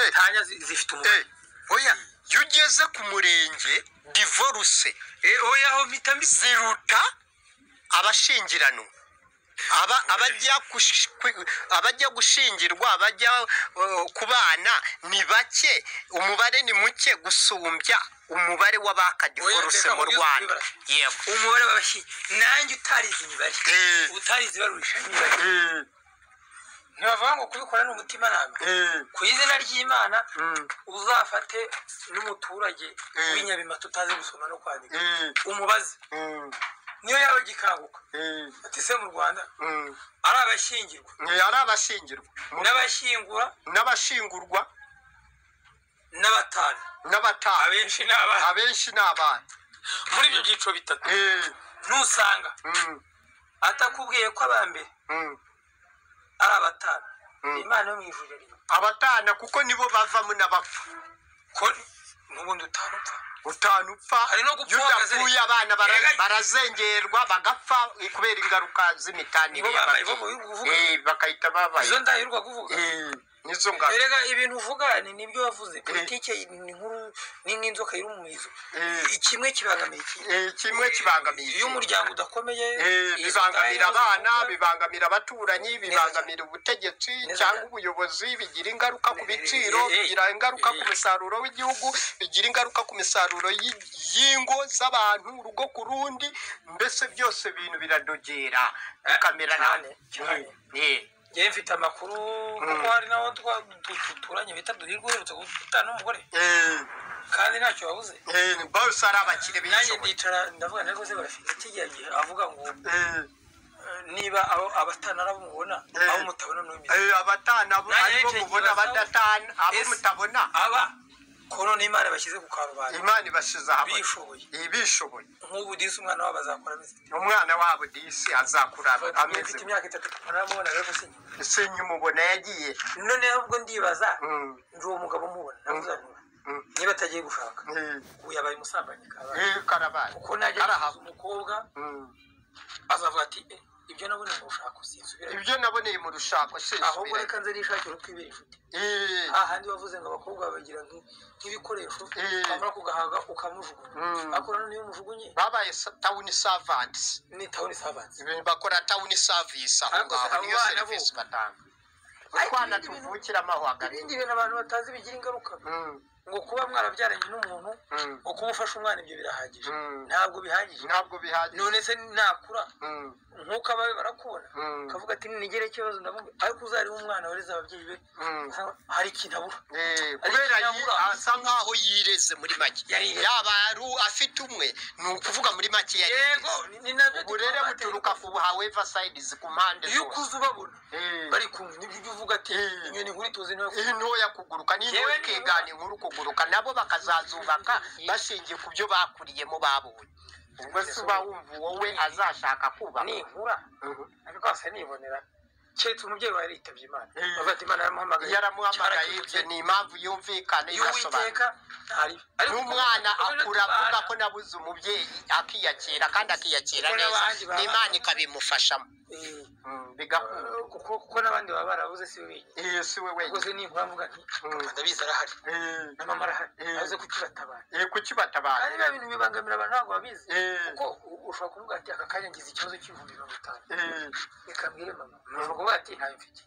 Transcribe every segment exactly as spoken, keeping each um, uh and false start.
gatanya zifite umubare oya yugeze ku murenge divorce oya ho mpita ziruta abashingirano aba abajya abajya gushingirwa abajya kubana ni bake umubare ni muke gusumbya umubare w'abakadivorce mu Rwanda yego umubare w'abashi nanjye utarize imibare utarize barurisha imibare ntibavuga ngo kubikora n'umutima nama ku izina ry'Imana uzafate n'umuturage w'inyabimata utazi gusoma no kwandika umubaze niyo yaba gikanguka ati se mu Rwanda ari abashingirwa ari abashingirwa n'abashingura n'abashingurwa n'abatana n'abatana abenshi n'abana abenshi n'abana muri ibyo byiciro bitatu nusanga atakubwiye ko abambere ari abatana Imana yo mwijuru rero abatana kuko nibo bavamo n'abapfa ko n'ubundi utanupfa utanupfa hari no gupfuka abana barazengerwa bagapfa kubera ingaruka z'imitanire bakahita babaye izo ndahirwa kuvuga nizo ngabo erega ibintu uvuga ni nibyo wavuze politike ni nkuru ni nk'inzoka iri mu mizo ikimwe kibangamiye iki kimwe kibangamiye iyo umuryango udakomeye bibangamira abana bibangamira abaturanyi bibangamira ubutegetsi cyangwa ubuyobozi bigira ingaruka ku biciro bigira ingaruka ku musaruro w'igihugu bigira ingaruka ku misaruro y'ingo z'abantu urugo ku rundi mbese byose ibintu biradogera bikamera nane Ngiye mfite amakuru kuko hari naho duturanye bita duhirwa uherutse gutana n'umugore kandi ntacyo wabuze bose ari abakire nanjye ndicara ndavuga nari rwose barafite kigiye avuga ngo niba abatana abo mubona abo mutabona n'imizi abatana abo mubona badatana abo mutabona aba kono n'Imana bashyize ku karubanda Imana ibashiza hamwe bishoboye ibishoboye nk'ubu disi umwana wabo azakora ameze umwana wabo disi azakura ameze afite imyaka itatu tukanamubona rero sinye sinye umubona yagiye none ahubwo ndibaza ndi uwo mugabo mubona namuzanura niba atagiye gushaka ubu yabaye umusambanyi karabaye kuko najya arahaza umukobwa azavuga ati ibyo naboneye mu rushako sinsubira ibyo naboneye mu rushako sinsubira ahubwo reka nze nishakira utwibera inshuti ahandi wavuze ngo abakobwa bagira nk'ibikoresho bamara kugahaga ukamujugunya akora niyo mujugunye babaye town servants ni town servants bakora town service aho ngaho niyo service batanga utwana tuvukira amahwaga ibindi bintu abantu batazi bigira ingaruka ngo kuba mwarabyaranye n'umuntu ngo kumufasha umwana ibyo birahagije ntabwo bihagije ntabwo bihagije none se nakura nkuko abawe barakubona kavuga ati nigere ikibazo ndamubwira ariko uzari umwana wareze ababyeyi be hari ikintu abura kubera asa nkaho yireze muri make yaba ari afite umwe ni ukuvuga muri make yari yego ni nabyo uburere buturuka ku however sides ku mpande zose iyo kuza ubabona bari kumva nibyo uvuga ati inyoni nkuri tuzi ntoya kuguruka n'intoya ikigana inkuru kuguruka nabo bakazazubaka bashingiye ku byo bakuriyemo babonye ubwo se uba wumva wowe azashaka kuba ni inkura ariko ase nibonera cyetse umubyeyi wa yitabye Imana bafata Imana yaramuhamagaye yaramuhamagaye ibyo ni impamvu yumvikana igasobanura n'umwana akura avuga ko nabuze umubyeyi akiyakira kandi akiyakira neza n'Imana ikabimufashamo kuko n'abandi baba barabuze si we wenyine si we wenyine gusa ni impamvu nti ndabizi arahari na mama arahari aze kukibatabara kukibatabara ari ibintu bibangamira abantu ntabwo babizi kuko ushobora kuvuga ati aka kanya ngize ikibazo cy'ibihumbi mirongo itanu reka mbwire mama ushobora kuvuga ati ntayo mfite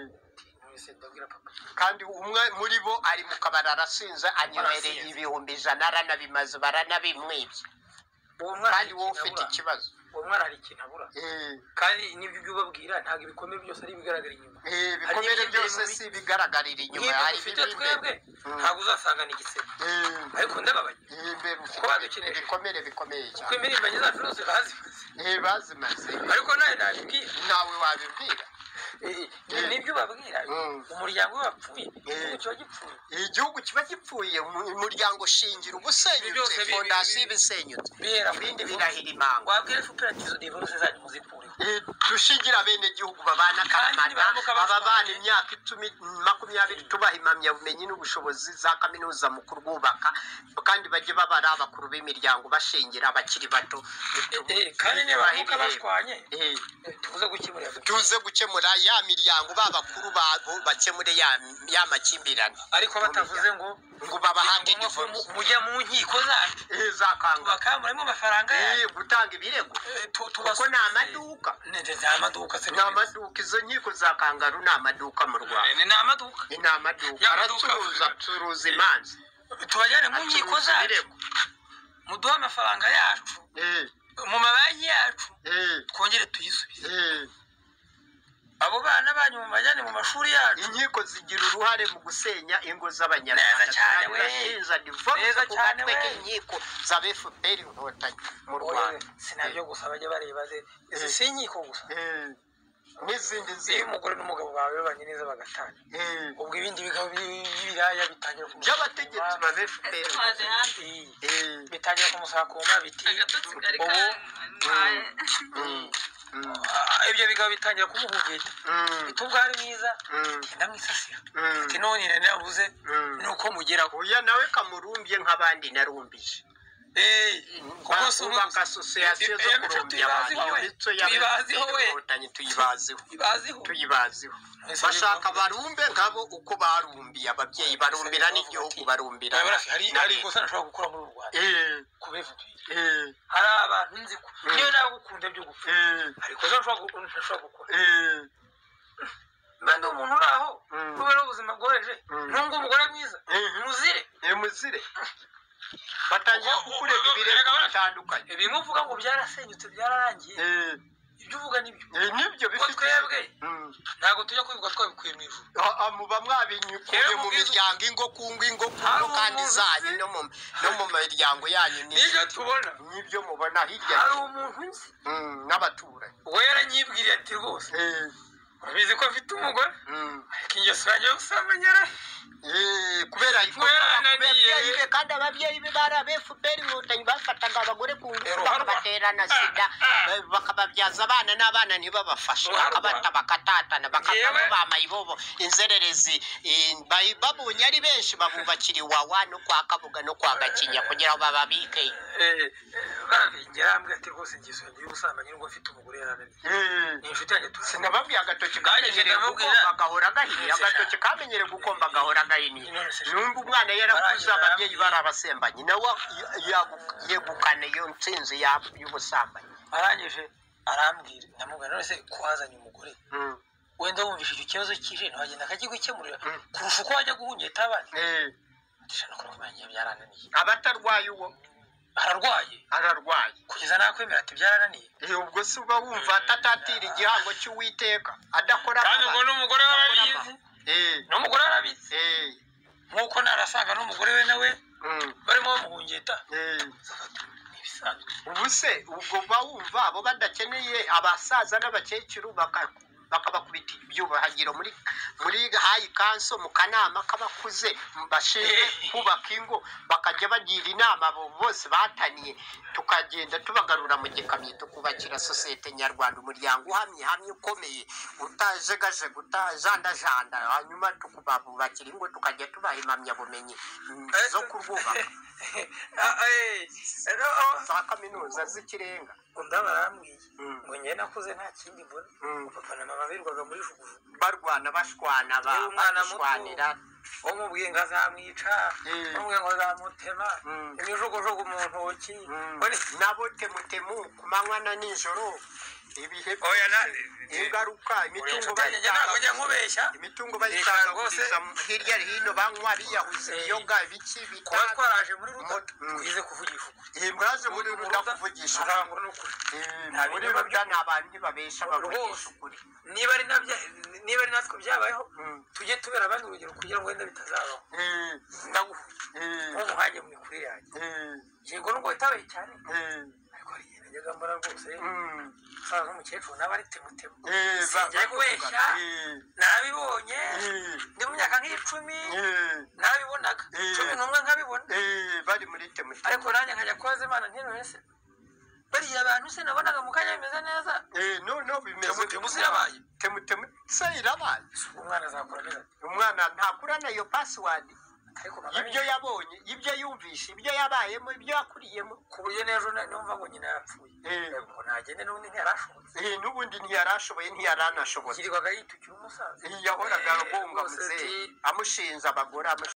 kandi umwe muri bo ari mu kabari arasinze anywereye ibihumbi ijana aranabimaze baranabimwibye kandi wowe ufite ikibazo uwo mwana hari ikintu abura kandi n'ibyo ibyo ubabwira ntabwo ibikomere byose ari ibigaragara inyuma ibikomere byose si ibigaragarira inyuma hari ibifite twebwe ntabwo uzasanga n'igisebe ariko ndababaye kuko badukeneye ibikomere bikomeye cyane kuko imirimbanyi zacu zose bazimaze bazimaze ariko nawe nabibwira nawe wabibwira nibyo babwira umuryango wapfuye igihugu kiba gipfuye igihugu kiba gipfuye umuryango shingiro ubusenyutse fondasiyo ibisenyutse ibindi birahira imanga wabwira fupera kizo divorce zanyu muzipfure dushingira bene gihugu babana karamata ababana imyaka icumi makumyabiri tubaha impamyabumenyi n'ubushobozi za kaminuza mu kurwubaka kandi bajye babara abakuru b'imiryango bashengera abakiri bato kandi niba bashwanye tuze gukemura tuze gukemura ya miryango babakuru babo bakemure ya ya makimbirane ariko batavuze ngo ngo babahate divorce mujya mu nkiko zacu zakanga bakamuremo amafaranga yayo gutanga ibirego kuko ni amaduka ni amaduka se ni amaduka izo nkiko za kangaru ni amaduka mu Rwanda ni amaduka ni amaduka aracuruza turuza imanza tubajyane mu nkiko zacu muduha amafaranga yacu mu mabanki yacu twongere tuyisubize abo bana banyu mu majyane mu mashuri yacu inkiko zigira uruhare mu gusenya ingo z'abanyarwanda neza cyane we neza cyane we inkiko za F P R inkotanyi mu Rwanda sinabyo gusa bajya bareba izi si inkiko gusa n'izindi nzego umugore n'umugabo bawe babanye neza bagatana ubwo ibindi bigabo by'ibiraya bitangira ku by'abategetsi ba F P R bitangira kumusaka ku mabiti ibyo bigabo bitangira kumuhugeta bitubwari mwiza genda mwisasira ati none nabuze nuko mugeraho uya nawe kamurumbye nk'abandi narumbije kuko subaka association zo kurumbya abantu bitso yabibaziho we tuyibaziho tuyibaziho tuyibaziho bashaka barumbe ngabo uko barumbiye ababyeyi barumbira n'igihugu barumbira hari hari gusa nashobora gukora muri Rwanda kubivuga hari abantu nzi ko niyo nagukunda byo gupfa ariko nashobora nashobora gukora bando umuntu uraho kubera ubuzima bworeje ntungo umugore mwiza muzire muzire batangira kukurega ibirego bitandukanye ibimuvuga ngo byarasenyutse byararangiye ibyo uvuga nibyo nibyo bifite twebwe ntago tujya kwivuga twabikuye mu ijuru muba mwabinyukuye mu miryango ingo kungo ingo kungo kandi zanyu no mu no mu miryango yanyu nibyo tubona nibyo mubona hirya hari umuntu nzi n'abaturanyi wera nyibwiriye ati rwose urabizi ko afite umugore ariko ingeso yanjye yo gusambanyara kubera kubera kandi ababyeyi be bari aba F P R inkotanyi bafataga abagore ku ngufu bakabaterana sida bakababyaza abana n'abana ntibabafashe bakabata bakatatana bakavamo bamayibobo inzererezi babonye ari benshi babubakira iwawa no kwa Kabuga no kwa Gakinya kugira ngo bababike ngerambwe ati rwose ingeso yanjye yo gusambanyira ngo afite umugore yarananiye ni inshuti yanjye sinababwiye agatoki kamenyereye gukomba gahora gahiye agatoki kamenyereye gukomba gahora gahiye numva umwana yarakuze ababyeyi barabasembanye nawe yegukana iyo ntsinzi y'ubusambanyi arangije arambwira ndamubwira none se kuhazanye umugore wenda wumvishije ikibazo kije ntagenda akakigukemurira kurusha uko wajya guhungeta abana ndashaka ko kumenya byarananiye abatarwaye uwo ararwaye ararwaye kugeza nakwemera ati byarananiye ubwo se uba wumva atatatira igihango cy'Uwiteka adakora kandi ngo n'umugore warabizi n'umugore warabizi nkuko narasanga n'umugore we nawe barimo bamuhungeta ubu se ubwo bawumva abo badakeneye abasaza n'abakecuru bakabakubita ibyubahagiro muri muri hayi kanso mu kanama k'abakuze bashinzwe kubaka ingo bakajya bagira inama abo bose bataniye tukagenda tubagarura mu gikamyo tukubakira sosiyete nyarwanda umuryango uhamye hamye ukomeye utajegaje gutajandajanda hanyuma tukubabubakira ingo tukajya tubaha impamyabumenyi zo kurwubaka za kaminuza z'ikirenga ndabarambwiye ngo njye nakuze nta kindi mbona papa na mama birirwaga muri jugujugu barwana bashwana bashwanira umubwiye ngo azamwica umubwiye ngo azamutema imijugujugu mu ntoki nabo temutemu ku manywa na nijoro ibihe ingaruka imitungo bayitanga nkubeshya imitungo bayitanga rwose hirya hino banywa biyahuze iyoga biki bita twaraje muri ruda twize kuvugisha ukuri mwaje muri ruda kuvugisha muri ruda n'abantu babesha bavugisha ukuri niba ari nabyo niba ari natwe byabayeho tujye tubera abandi urugero kugira ngo wenda bitazabaho ndaguha nk'umuhanye mu mikurire yanjye yego nubwo bitabaye cyane ariko rigenda mbona rwose usanga nk'umukecuru nawe ari temutemu singiye kubeshya narabibonye ndi mu myaka nk'icumi narabibonaga cumi n'umwe nkabibona bari muri temutemu ariko nanjye nkajya kubaza Imana nti none se bariya abantu se nabonaga mu kanya bimeze neza eh no no bimeze temutemu irabaye temutemu se irabaye umwana azakora neza umwana ntakurana iyo password ibyo yabonye ibyo yumvishe ibyo yabayemo ibyo yakuriyemo ku buryo n'ejo numva ngo nyina yapfuye ngo ntagende n'ubundi ntiyarashoboye eh n'ubundi ntiyarashoboye ntiyaranashoboye yirirwaga yitukira umusaza yahoraga abunga muze amushinza abagore